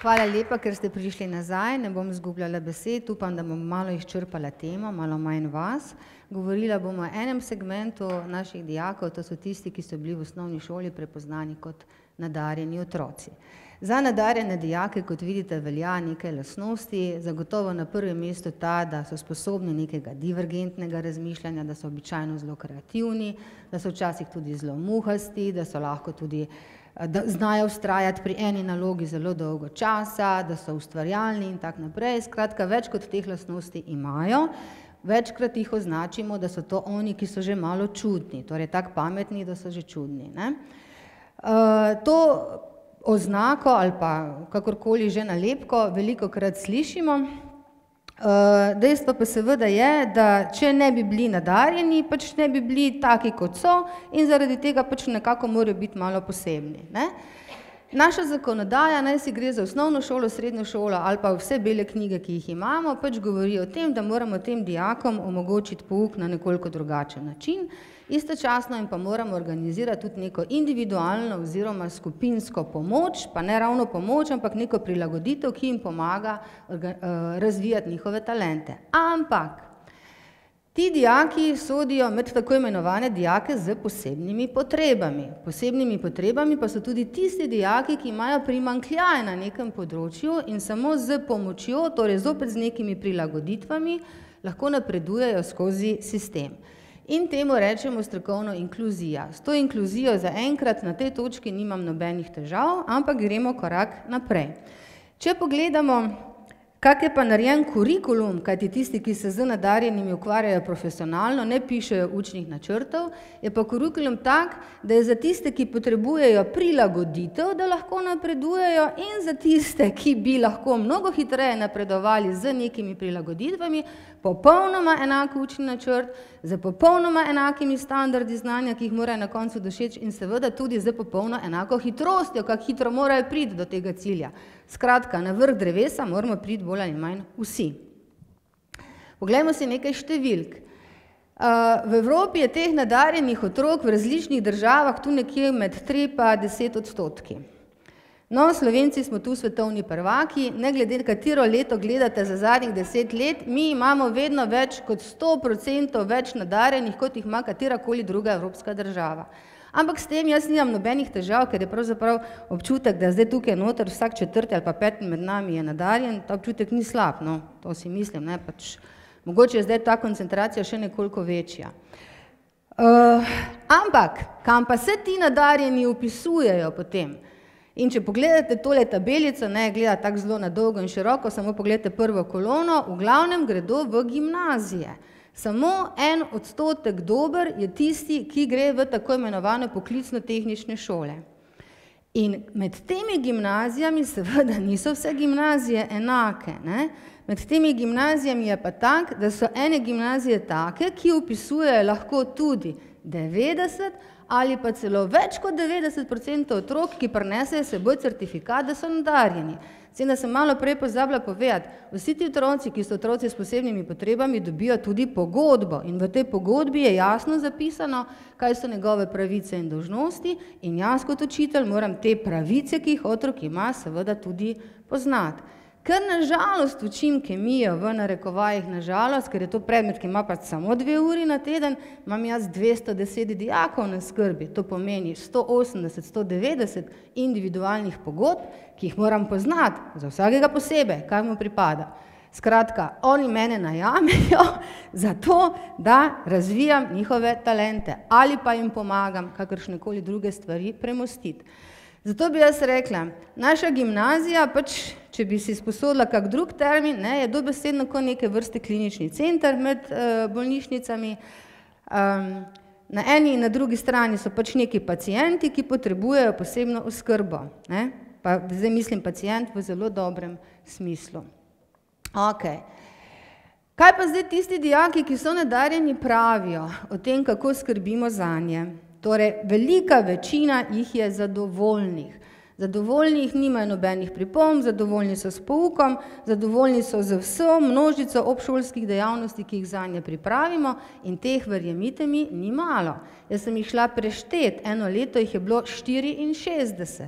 Hvala lepa, ker ste prišli nazaj, ne bom izgubljala besed, upam, da bom malo izčrpala temo, malo manj vas. Govorila bomo o enem segmentu naših dijakov, to so tisti, ki so bili v osnovni šoli prepoznani kot nadarjeni otroci. Za nadarjene dijake, kot vidite, velja nekaj lastnosti, zagotovo na prvem mestu ta, da so sposobni nekega divergentnega razmišljanja, da so običajno zelo kreativni, da so včasih tudi zelo muhasti, da so lahko tudi da znajo vztrajati pri eni nalogi zelo dolgo časa, da so ustvarjalni in tako naprej. Skratka, več kot teh lastnosti imajo, večkrat jih označimo, da so to oni, ki so že malo čudni, torej tako pametni, da so že čudni. To oznako ali pa kakorkoli že nalepko velikokrat slišimo. Dejstvo pa seveda je, da če ne bi bili nadarjeni, pač ne bi bili taki, kot so in zaradi tega pač nekako morajo biti malo posebni. Naša zakonodaja, naj si gre za osnovno šolo, srednjo šolo ali pa vse bele knjige, ki jih imamo, pač govori o tem, da moramo tem dijakom omogočiti pouk na nekoliko drugačen način, istočasno jim pa moramo organizirati tudi neko individualno oziroma skupinsko pomoč, pa ne ravno pomoč, ampak neko prilagoditev, ki jim pomaga razvijati njihove talente. Ampak ti dijaki sodijo med tako imenovane dijake z posebnimi potrebami. Posebnimi potrebami pa so tudi tisti dijaki, ki imajo primanjkljaje na nekem področju in samo z pomočjo, torej zopet z nekimi prilagoditvami, lahko napredujejo skozi sistem. In temu rečemo strokovno inkluzija. S to inkluzijo zaenkrat na tej točki nimam nobenih težav, ampak gremo korak naprej. Če pogledamo, kak je pa narejen kurikulum, kajti tisti, ki se z nadarjenimi ukvarjajo profesionalno, ne pišejo učnih načrtov, je pa kurikulum tak, da je za tiste, ki potrebujejo prilagoditev, da lahko napredujejo, in za tiste, ki bi lahko mnogo hitreje napredovali z nekimi prilagoditvami, popolnoma enak učni načrt, z popolnoma enakimi standardi znanja, ki jih morajo na koncu doseči, in seveda tudi z popolno enako hitrostjo, kako hitro morajo priti do tega cilja. Skratka, na vrh drevesa moramo priti bolj ali manj vsi. Poglejmo si nekaj številk. V Evropi je teh nadarjenih otrok v različnih državah tu nekje med 3 pa 10%. No, Slovenci smo tu svetovni prvaki, ne glede katero leto gledate za zadnjih 10 let, mi imamo vedno več kot 100% več nadarjenih, kot jih ima katerakoli druga evropska država. Ampak s tem jaz nimam nobenih težav, ker je pravzaprav občutek, da zdaj tukaj noter vsak 4. ali pa 5. med nami je nadarjen, ta občutek ni slab, no, to si mislim, ne, pač mogoče je zdaj ta koncentracija še nekoliko večja. Ampak, kam pa se ti nadarjeni upisujejo potem? In če pogledate tole tabelico, ne gleda tako zelo na dolgo in široko, samo pogledate prvo kolono, v glavnem gredo v gimnazije. Samo 1% dober je tisti, ki gre v tako imenovane poklicno-tehnične šole. In med temi gimnazijami seveda niso vse gimnazije enake. Med temi gimnazijami je pa tak, da so ene gimnazije take, ki upisujejo lahko tudi 90 ali pa celo več kot 90% otrok, ki prinesejo seboj certifikat, da so nadarjeni. Sem, da sem malo prej pozabila povedati, vsi ti otroci, ki so otroci s posebnimi potrebami, dobijo tudi pogodbo in v tej pogodbi je jasno zapisano, kaj so njegove pravice in dolžnosti, in jaz kot učitelj moram te pravice, ki jih otrok ima, seveda tudi poznati. Ker nažalost učim kemijo, v narekovajih nažalost, ker je to predmet, ki ima pa samo 2 uri na teden, imam jaz 210 dijakov na skrbi, to pomeni 180-190 individualnih pogodb, ki jih moram poznati, za vsakega posebej, kaj mu pripada. Skratka, oni mene najamejo za to, da razvijam njihove talente ali pa jim pomagam kakršnekoli druge stvari premostiti. Zato bi jaz rekla, naša gimnazija, pač, če bi si sposodila kak drug termin, je dobesedno kot neke vrste klinični center med bolnišnicami. Na eni in na drugi strani so pač neki pacienti, ki potrebujejo posebno oskrbo. Pa zdaj mislim pacient v zelo dobrem smislu. Kaj pa zdaj tisti dijaki, ki so nadarjeni, pravijo o tem, kako skrbimo zanje? Torej, velika večina jih je zadovoljnih. Zadovoljnih nimajo nobenih pripomb, zadovoljni so s poukom, zadovoljni so z vso množico obšolskih dejavnosti, ki jih zanje pripravimo, in teh, verjemite mi, ni malo. Jaz sem jih šla preštet, eno leto jih je bilo 64.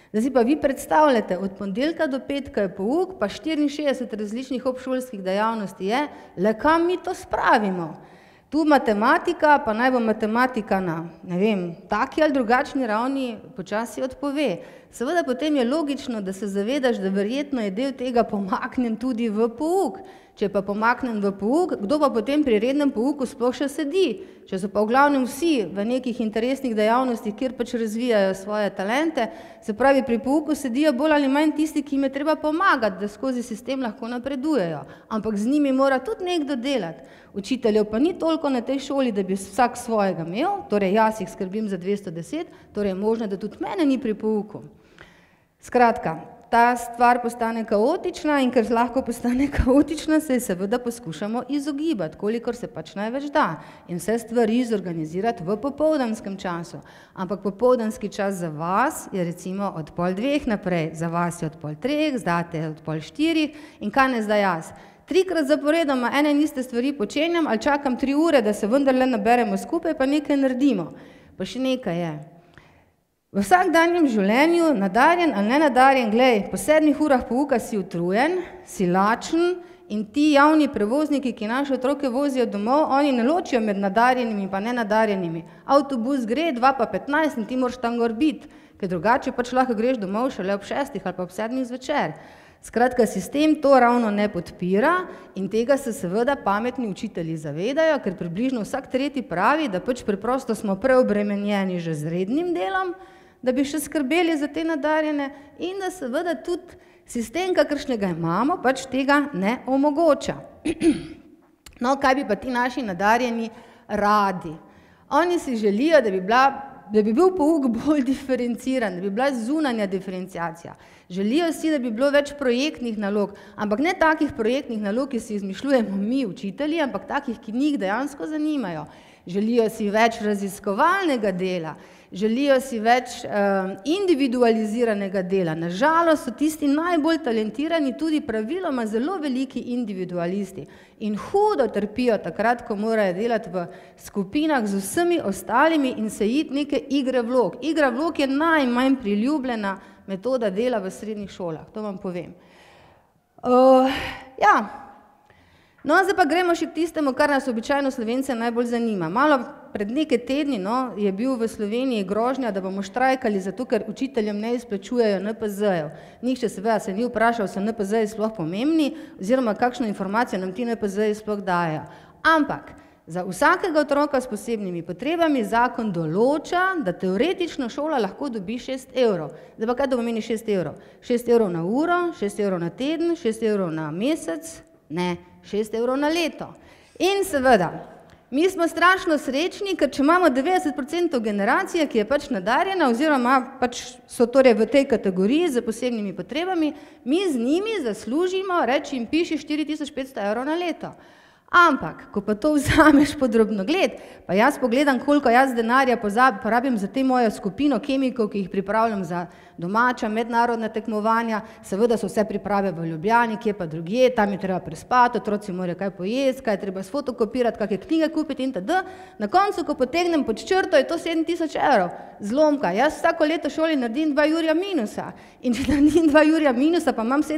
Zdaj si pa vi predstavljate, od ponedeljka do petka je pouk, pa 64 različnih obšolskih dejavnosti je, le kam mi to spravimo? Tu matematika, pa naj bo matematika na, ne vem, taki ali drugačni ravni počasi odpove. Seveda potem je logično, da se zavedaš, da verjetno je del tega pomaknen tudi v pouk. Če pa pomaknem v pouk, kdo pa potem pri rednem pouku sploh še sedi? Če so pa v glavnem vsi v nekih interesnih dejavnostih, kjer pač razvijajo svoje talente, se pravi, pri pouku sedijo bolj ali manj tisti, ki jim je treba pomagati, da skozi sistem lahko napredujejo. Ampak z njimi mora tudi nekdo delati. Učiteljev pa ni toliko na tej šoli, da bi vsak svojega imel, torej jaz jih skrbim za 210, torej je možno, da tudi mene ni pri pouku. Skratka, ta stvar postane kaotična in ker lahko postane kaotična, se je seveda poskušamo izogibati, kolikor se pač največ da in vse stvari zorganizirati v popoldanskem času. Ampak popoldanski čas za vas je recimo od 1:30 naprej, za vas je od 3:30, zdate od 3:30 in kaj ne zdaj jaz? 3krat zaporedoma ene in iste stvari počenjam ali čakam 3 ure, da se vendarle naberemo skupaj, pa nekaj naredimo. Pa še nekaj je. V vsakdanjem življenju, nadarjen ali nenadarjen, glej, po 7 urah pouka si utrujen, si lačen in ti javni prevozniki, ki naše otroke vozijo domov, oni ne ločijo med nadarjenimi pa nenadarjenimi. Avtobus gre 2:15 in ti moraš tam gor biti, ker drugače pač lahko greš domov šele ob 6 ali pa ob 7 zvečer. Skratka, sistem to ravno ne podpira in tega se seveda pametni učitelji zavedajo, ker približno vsak tretji pravi, da pač preprosto smo preobremenjeni že z rednim delom, da bi še skrbeli za te nadarjene in da seveda tudi sistem, kakršnega imamo, pač tega ne omogoča. No, kaj bi pa ti naši nadarjeni radi? Oni si želijo, da bi bil pouk bolj diferenciran, da bi bila zunanja diferenciacija. Želijo si, da bi bilo več projektnih nalog, ampak ne takih projektnih nalog, ki si izmišljujemo mi, učitelji, ampak takih, ki njih dejansko zanimajo. Želijo si več raziskovalnega dela, želijo si več individualiziranega dela. Nažalost so tisti najbolj talentirani tudi praviloma zelo veliki individualisti in hudo trpijo takrat, ko morajo delati v skupinah z vsemi ostalimi in se iti neke igre vlog. Igra vlog je najmanj priljubljena metoda dela v srednjih šolah, to vam povem. No, zdaj pa gremo še k tistemu, kar nas običajno Slovence najbolj zanima. Malo pred nekaj tedni je bil v Sloveniji grožnja, da bomo štrajkali zato, ker učiteljem ne izplačujejo NPZ-jev. Nihče seveda se ni vprašal, so NPZ-ji sploh pomembni, oziroma kakšno informacijo nam ti NPZ-ji sploh dajo. Ampak za vsakega otroka s posebnimi potrebami zakon določa, da teoretično šola lahko dobi 6 evrov. Zdaj pa kaj to pomeni 6 evrov? 6 evrov na uro, 6 evrov na teden, 6 evrov na mesec, ne, 6 evrov na leto. In seveda, mi smo strašno srečni, ker če imamo 90% generacije, ki je pač nadarjena, oziroma pač so torej v tej kategoriji z posebnimi potrebami, mi z njimi zaslužimo, reči jim piši 4500 evrov na leto. Ampak, ko pa to vzameš pod drobnogled, pa jaz pogledam, koliko jaz denarja porabim za te mojo skupino kemikov, ki jih pripravljam za domača, mednarodna tekmovanja, seveda so vse priprave v Ljubljani, kje pa drugje, tam je treba prespati, otroci morajo kaj pojesti, kaj je treba sfotokopirati, kakšne knjige kupiti in td. Na koncu, ko potegnem pod črto, je to 7000 evrov. Zlomka. Jaz vsako leto šoli naredim 2 jurja minusa. In če naredim 2 jurja minusa, pa imam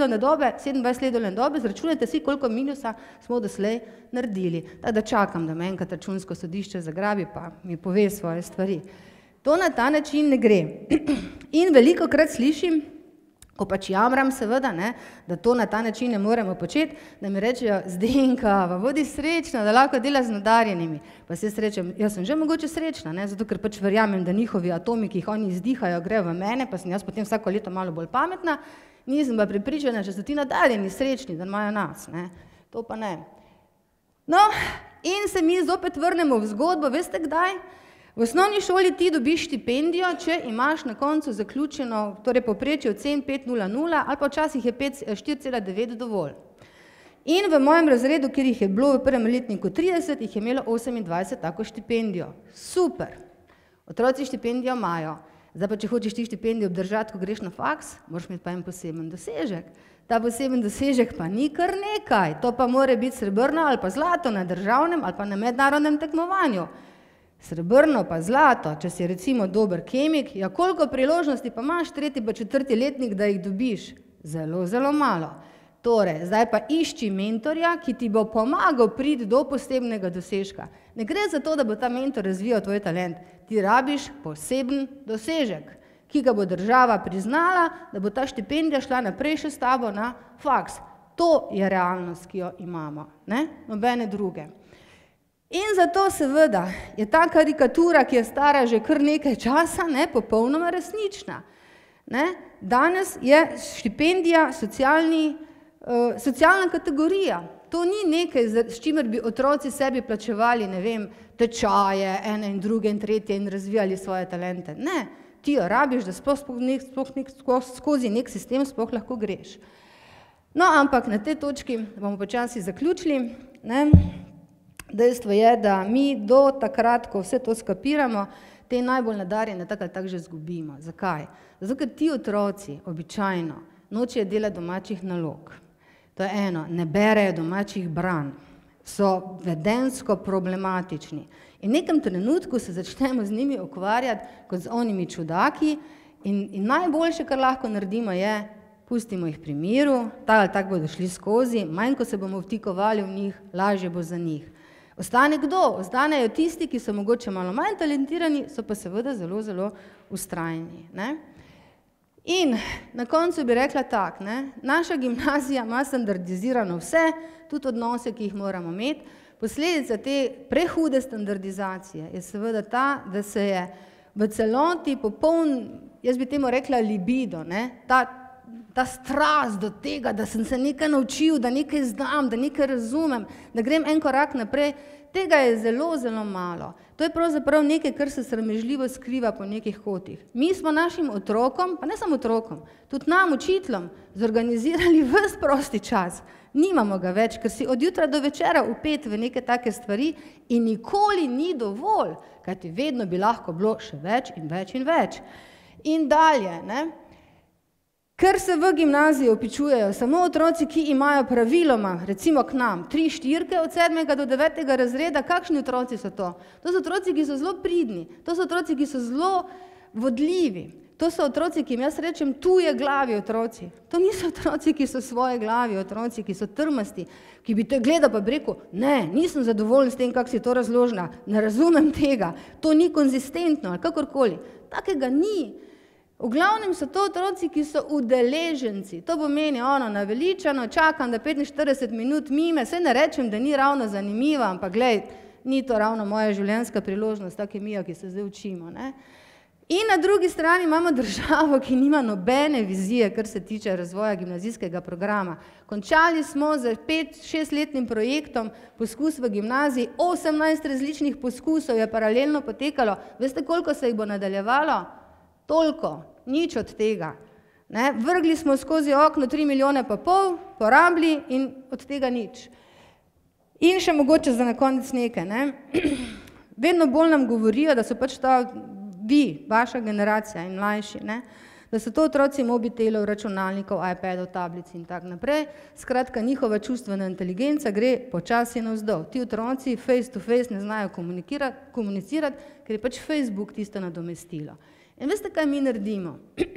27 letne dobe, zračunajte si, koliko minusa smo doslej naredili. Tako da čakam, da me enkrat računsko sodišče zagrabi, pa mi pove svoje stvari. To na ta način ne gre. In velikokrat slišim, ko pač jamram seveda, da to na ta način ne moremo početi, da mi rečejo, Zdenka, bodi srečna, da lahko dela z nadarjenimi. Pa se srečam, jaz sem že mogoče srečna, zato ker pač verjamem, da njihovi atomi, ki jih oni izdihajo, grejo v mene, pa sem jaz potem vsako leto malo bolj pametna, nisem pa pripričana, če so ti nadarjeni srečni, da imajo nas. To pa ne. No, in se mi zopet vrnemo v zgodbo, veste kdaj? V osnovni šoli ti dobiš štipendijo, če imaš na koncu zaključeno, torej povprečje ocen 5,00 ali pa včasih je 4,9 dovolj. In v mojem razredu, kjer jih je bilo v prvem letniku 30, jih je imelo 28 tako štipendijo. Super! Otroci štipendijo imajo. Zdaj pa, če hočeš ti štipendijo obdržati, ko greš na faks, moraš imeti pa en poseben dosežek. Ta poseben dosežek pa ni kar nekaj. To pa mora biti srebrno ali pa zlato na državnem ali pa na mednarodnem tekmovanju. Srebrno pa zlato, če si recimo dober kemik, ja koliko priložnosti pa imaš 3. pa 4. letnik, da jih dobiš? Zelo, zelo malo. Torej, zdaj pa išči mentorja, ki ti bo pomagal priti do posebnega dosežka. Ne gre za to, da bo ta mentor razvijal tvoj talent. Ti rabiš poseben dosežek, ki ga bo država priznala, da bo ta štipendija šla naprej še s tabo na faks. To je realnost, ki jo imamo, ne? Nobene druge. In zato seveda je ta karikatura, ki je stara že kar nekaj časa, ne, popolnoma resnična. Ne? Danes je štipendija socialna kategorija. To ni nekaj, s čimer bi otroci sebi plačevali, ne vem, tečaje, ene in druge in tretje in razvijali svoje talente. Ne, ti jo rabiš, da skozi nek sistem sploh lahko greš. No, ampak na tej točki bomo počasi zaključili. Ne? Dejstvo je, da mi do takrat, ko vse to skapiramo, te najbolj nadarjene tako ali tako že izgubimo. Zakaj? Zato, ker ti otroci običajno nočejo delati domačih nalog. To je eno, ne berejo domačih branj, so vedensko problematični. In v nekem trenutku se začnemo z njimi ukvarjati kot z onimi čudaki in najboljše, kar lahko naredimo, je, pustimo jih pri miru, tako ali tako bodo šli skozi, manj ko se bomo vtikovali v njih, lažje bo za njih. Ostane kdo? Ostanejo tisti, ki so mogoče malo manj talentirani, so pa seveda zelo, zelo vztrajni. Ne? In na koncu bi rekla tak, ne? Naša gimnazija ima standardizirano vse, tudi odnose, ki jih moramo imeti. Posledica te prehude standardizacije je seveda ta, da se je v celoti popoln, jaz bi temu rekla libido, ne? Ta strast do tega, da sem se nekaj naučil, da nekaj znam, da nekaj razumem, da grem en korak naprej, tega je zelo, zelo malo. To je pravzaprav nekaj, kar se sramežljivo skriva po nekih kotih. Mi smo našim otrokom, pa ne samo otrokom, tudi nam, učiteljem, zorganizirali ves prosti čas. Nimamo ga več, ker si od jutra do večera upet v neke take stvari in nikoli ni dovolj, kajti vedno bi lahko bilo še več in več in več. In dalje, ne? Ker se v gimnaziji opičujejo samo otroci, ki imajo praviloma, recimo k nam, 3 štyrke od 7. do 9. razreda, kakšni otroci so to? To so otroci, ki so zelo pridni, to so otroci, ki so zelo vodljivi, to so otroci, ki jim jaz rečem tuje glavi otroci. To niso otroci, ki so svoje glavi otroci, ki so trmasti, ki bi te gledal pa bi rekel, ne, nisem zadovoljen s tem, kako si to razložila, ne razumem tega, to ni konzistentno ali kakorkoli. Takega ni. V glavnem so to otroci, ki so udeleženci. To pomeni ono naveličano, čakam, da 45 minut mime, saj ne rečem, da ni ravno zanimiva, ampak glej, ni to ravno moja življenjska priložnost, ta kemija, ki se zdaj učimo. Ne? In na drugi strani imamo državo, ki nima nobene vizije, kar se tiče razvoja gimnazijskega programa. Končali smo z 5-6-letnim projektom poskus v gimnaziji, 18 različnih poskusov je paralelno potekalo. Veste, koliko se jih bo nadaljevalo? Toliko. Nič od tega. Ne? Vrgli smo skozi okno 3,5 milijone, porabili in od tega nič. In še mogoče za na konec nekaj. Ne? Vedno bolj nam govorijo, da so pač ta vi, vaša generacija in mlajši, ne? Da so to otroci mobitelov, računalnikov, iPadov, tablic in tak naprej. Skratka, njihova čustvena inteligenca gre počasi navzdol. Ti otroci face to face ne znajo komunicirati, ker je pač Facebook tisto nadomestilo. In veste, kaj mi naredimo?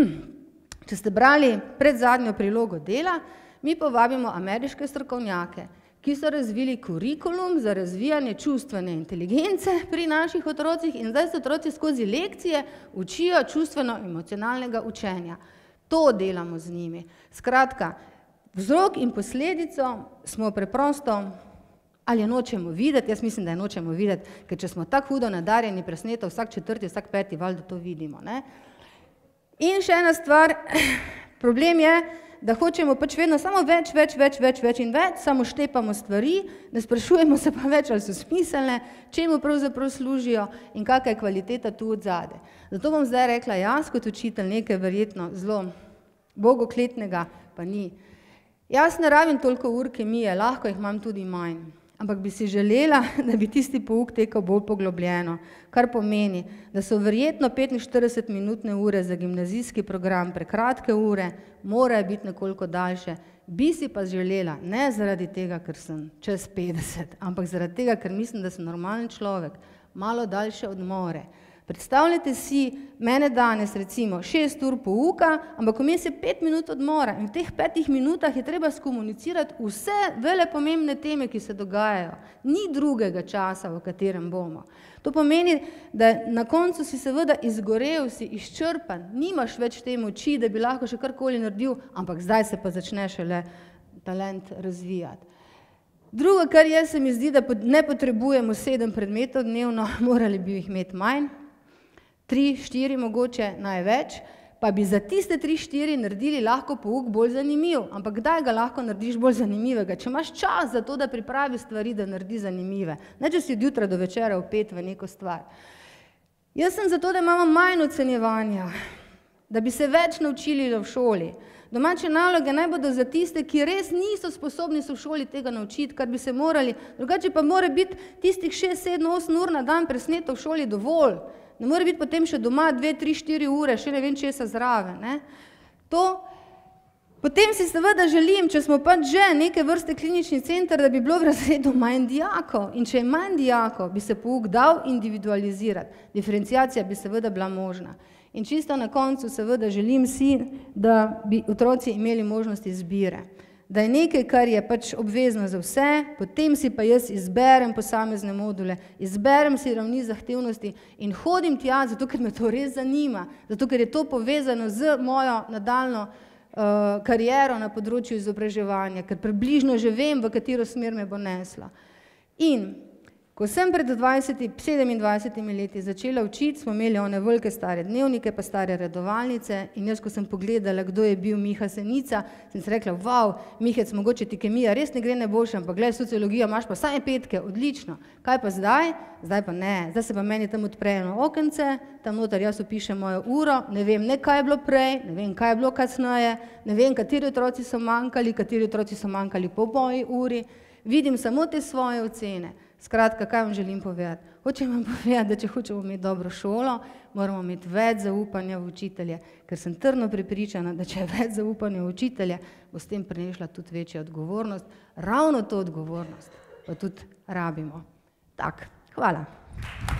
Če ste brali predzadnjo prilogo dela, mi povabimo ameriške strokovnjake, ki so razvili kurikulum za razvijanje čustvene inteligence pri naših otrocih in zdaj se otroci skozi lekcije učijo čustveno-emocionalnega učenja. To delamo z njimi. Skratka, vzrok in posledico smo preprosto ali je nočemo videti, jaz mislim, da je nočemo videti, ker če smo tako hudo nadarjeni, presneto vsak 4., vsak 5. valjda to vidimo. Ne? In še ena stvar, problem je, da hočemo pač vedno samo več in več, samo štepamo stvari, ne sprašujemo se pa več, ali so smiselne, čemu pravzaprav služijo in kakva je kvaliteta tu odzadaj. Zato bom zdaj rekla jaz kot učitelj nekaj verjetno zelo bogokletnega, pa ni. Jaz ne rabim toliko ur kemije, lahko jih imam tudi manj. Ampak bi si želela, da bi tisti pouk tekel bolj poglobljeno, kar pomeni, da so verjetno 45-minutne ure za gimnazijski program prekratke ure, morajo biti nekoliko daljše. Bi si pa želela, ne zaradi tega, ker sem čez 50, ampak zaradi tega, ker mislim, da sem normalen človek, malo daljše odmore. Predstavljajte si mene danes recimo 6 ur pouka, ampak vmes je 5 minut odmora in v teh 5 minutah je treba skomunicirati vse velepomembne teme, ki se dogajajo. Ni drugega časa, v katerem bomo. To pomeni, da na koncu si seveda izgorel, si izčrpan, nimaš več te moči, da bi lahko še karkoli naredil, ampak zdaj se pa začne šele talent razvijati. Drugo, kar je, se mi zdi, da ne potrebujemo 7 predmetov dnevno, morali bi jih imeti manj, 3, 4 mogoče največ, pa bi za tiste 3, 4 naredili lahko pouk bolj zanimiv. Ampak kdaj ga lahko narediš bolj zanimivega? Če imaš čas za to, da pripravi stvari, da naredi zanimive. Ne, če si od jutra do večera vpet v neko stvar. Jaz sem za to, da imamo manj ocenjevanja, da bi se več naučili v šoli. Domače naloge naj bodo za tiste, ki res niso sposobni se v šoli tega naučiti, kar bi se morali. Drugače pa mora biti tistih 6, 7, 8 ur na dan presneto v šoli dovolj. Ne more biti potem še doma 2, 3, 4 ure, še ne vem česa zraven. Potem si seveda želim, če smo pač že neke vrste klinični center, da bi bilo v razredu manj dijakov. In če je manj dijakov, bi se pouk dal individualizirati. Diferenciacija bi seveda bila možna. In čisto na koncu seveda želim si, da bi otroci imeli možnost izbire. Da je nekaj, kar je pač obvezno za vse, potem si pa jaz izberem posamezne module, izberem si ravni zahtevnosti in hodim tja, zato ker me to res zanima, zato ker je to povezano z mojo nadaljno kariero na področju izobraževanja, ker približno že vem, v katero smer me bo nesla. In ko sem pred 27 leti začela učiti, smo imeli one velike stare dnevnike, pa stare redovalnice in jaz, ko sem pogledala, kdo je bil Miha Senica, sem se rekla, wow, Mihec, mogoče ti kemija res ne gre najboljše, ampak gled, sociologija imaš pa same 5, odlično. Kaj pa zdaj? Zdaj pa ne. Zdaj se pa meni tam odpre eno okence, tam noter jaz opišem mojo uro, ne vem, ne kaj je bilo prej, ne vem, kaj je bilo kasneje, ne vem, kateri otroci so manjkali po moji uri, vidim samo te svoje ocene. Skratka, kaj vam želim povedati? Hočem vam povedati, da če hočemo imeti dobro šolo, moramo imeti več zaupanja v učitelje, ker sem trdno prepričana, da če je več zaupanja v učitelje, bo s tem prinesla tudi večja odgovornost. Ravno to odgovornost pa tudi rabimo. Tak, hvala.